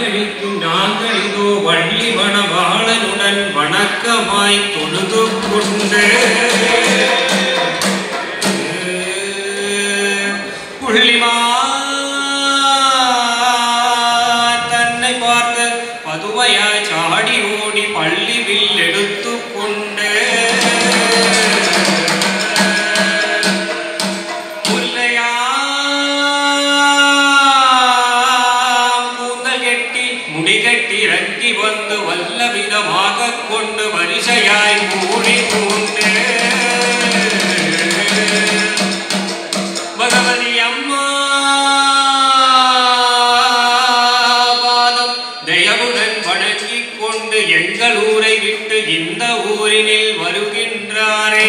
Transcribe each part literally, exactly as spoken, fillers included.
அனுபவிக்கும் நாங்கள் இதோ வள்ளி மணவாளனுடன் வணக்கமாய் தொழுது கொண்டு புள்ளிமா தன்னை பார்த்து பதுவையாய் சாடி ஓடி பள்ளி வில் எடுத்து கொண்டு முடிகட்டி இறங்கி வந்து வல்ல விதமாக கொண்டு வரிசையாய் கூடி கொண்டு பகவதி அம்மா பாதம் தயவுடன் வணங்கிக் கொண்டு எங்கள் ஊரை விட்டு இந்த ஊரினில் வருகின்றாரே.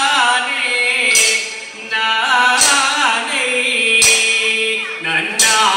Nana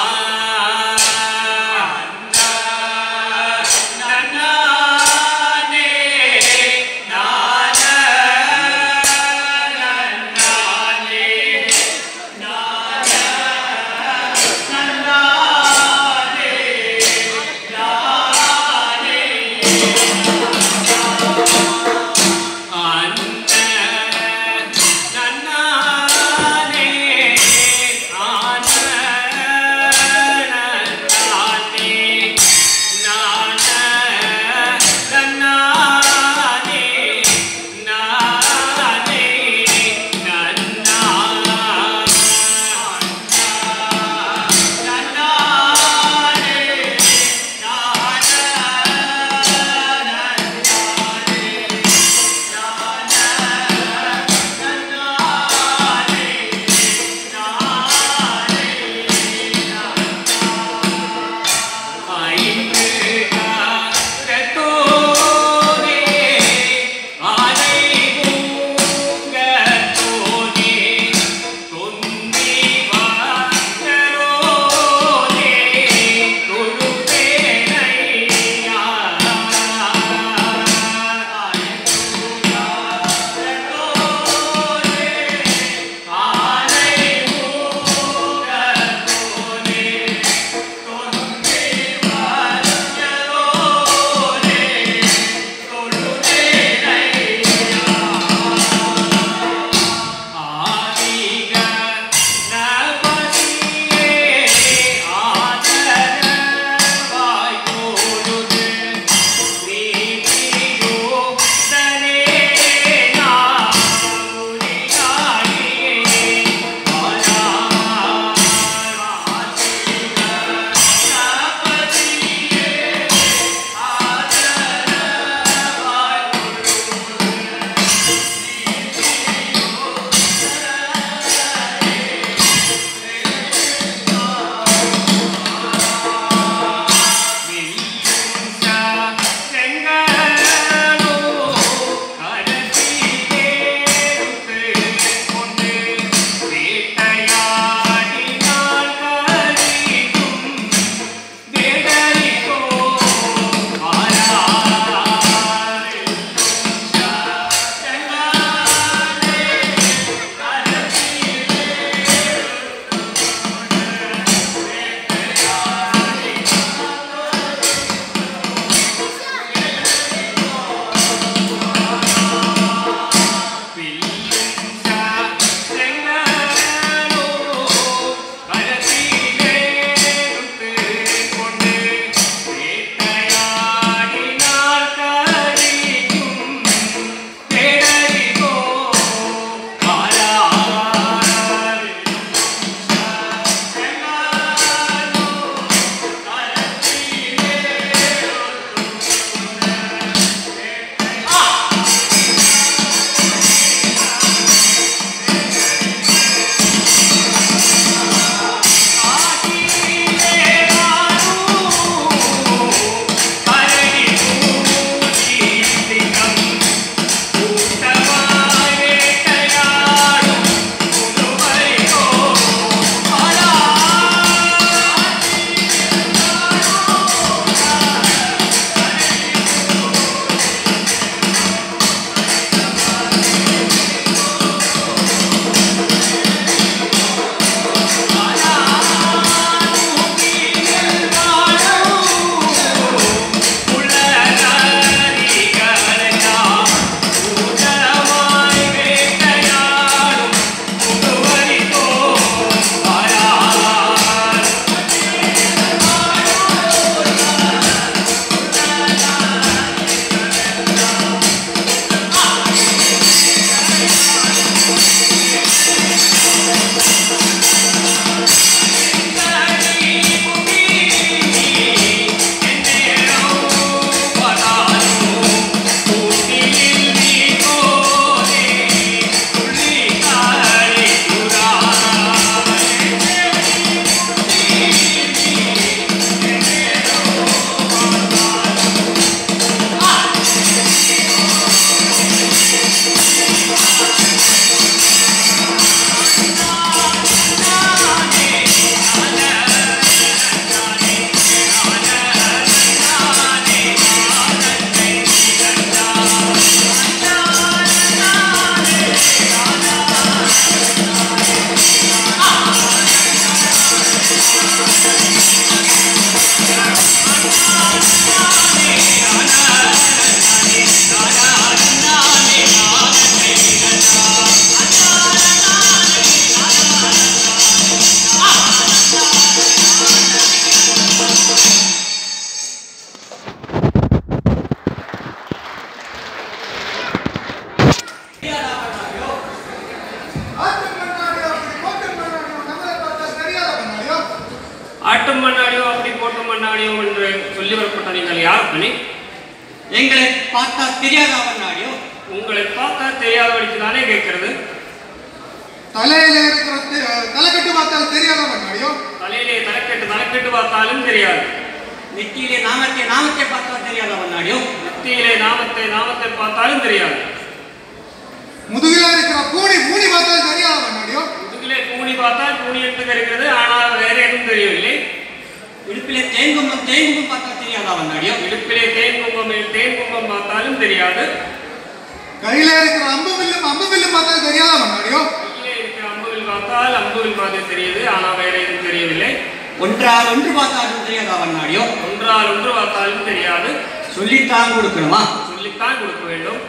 ஆட்டும் மண்ணாடியோ அப்படி போட்டும் மண்ணாடியோ என்று சொல்லி வரப்பட்ட நீங்கள் யார் பண்ணி? எங்களை பார்த்தா தெரியாதா மண்ணாடியோ? உங்களை பார்த்தா தெரியாதவனுக்கு தானே கேட்கிறது. தலையில இருக்கிற தலைக்கட்டு பார்த்தால் தெரியாதா மண்ணாடியோ? தலையிலே தலைக்கட்டு தலைக்கட்டு பார்த்தாலும் தெரியாது. நெத்தியிலே நாமத்தை நாமத்தை பார்த்தால் தெரியாதா மண்ணாடியோ? நெத்தியிலே நாமத்தை நாமத்தை பார்த்தாலும் தெரியாது. முதுகில இருக்கிற பூனி பூனி பார்த்தால் தெரியாதா மண்ணாடியோ? முதுகிலே பூனி பார்த்தால் பூனி என்று தெரிகிறது, ஆனால் வேற எதுவும் தெரியவில்லை. இடுப்பிலே தேன் கும்பம் தேன் கும்பம் பார்த்தால் தெரியாதா மண்ணாடியோ? இடுப்பிலே தேன் கும்பம் தேன் கும்பம் பார்த்தாலும் தெரியாது. கையில இருக்கிற அம்பு வில்லும் அம்பு வில்லும் பார்த்தால் தெரியாதா மண்ணாடியோ? கையிலே இருக்கிற அம்புவில் பார்த்தால் அம்புவில் மாதிரி தெரியுது, ஆனால் வேற எதுவும் தெரியவில்லை. ஒன்றால் ஒன்று பார்த்தாலும் தெரியாதா மண்ணாடியோ? ஒன்றால் ஒன்று பார்த்தாலும் தெரியாது. சொல்லித்தான் கொடுக்கணுமா? சொல்லித்தான் கொடுக்க வேண்டும்.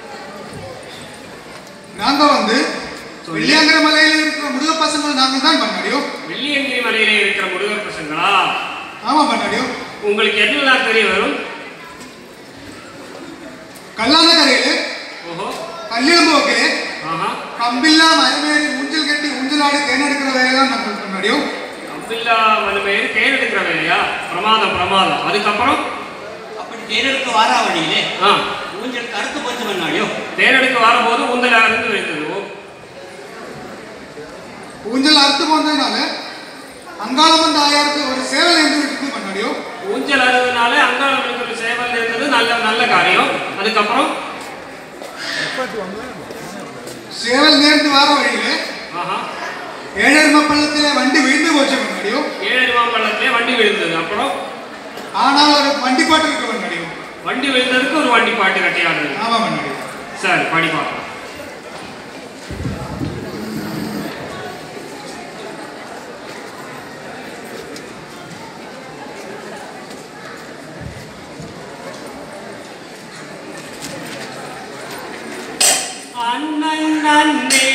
நாங்க வந்து வெள்ளியங்கிரி மலையில இருக்கிற முருகர் பசங்கள் நாங்கள் தான் மண்ணாடியோ. வெள்ளியங்கிரி மலையிலே இருக்கிற முருகர் பசங்களா? ஆமா மண்ணாடியோ. உங்களுக்கு என்னெல்லாம் தெரிய வரும்? கல்லான கரையில ஓஹோ கல்லியம்பு வைக்கலே ஆஹா கம்பில்லா மரமேறி ஊஞ்சல் கட்டி ஊஞ்சலாடி தேன் எடுக்கிற வேலைதான் நம்ம மண்ணாடியோ. கம்பில்லா மரமேறி தேன் எடுக்கிற வேலையா? பிரமாதம் பிரமாதம். அதுக்கப்புறம் அப்படி தேன் எடுக்க வாரா வழியிலே ஆ ஊஞ்சல் கருத்து போச்சு மண்ணாடியோ. தேன் எடுக்க வரும்போது ஊஞ்சல் அறுத்து வைத்தது. ஊஞ்சல் அறுத்து போனதுனால அங்காளம்மன் தாயாருக்கு ஒரு சேவல் இருந்துட்டு மண்ணாடியோ. ஊஞ்சல் அறுவதுனால அங்காளம்மனுக்கு ஒரு சேவல் இருந்தது, நல்ல நல்ல காரியம். அதுக்கப்புறம் சேவல் நேர்ந்து வார வழியில ஆஹா ஏழருமா பள்ளத்திலே வண்டி விழுந்து போச்சு மண்ணாடியோ. ஏழருமா பள்ளத்திலே வண்டி விழுந்தது. அப்புறம் ஆனால் ஒரு வண்டி பாட்டு இருக்கு மண்ணாடியோ. வண்டி விழுந்ததுக்கு ஒரு வண்டி பாட்டு கட்டியாடுது. ஆமா மண்ணாடியோ. சரி படி பார்க்கலாம். அண்ணன் நன்னே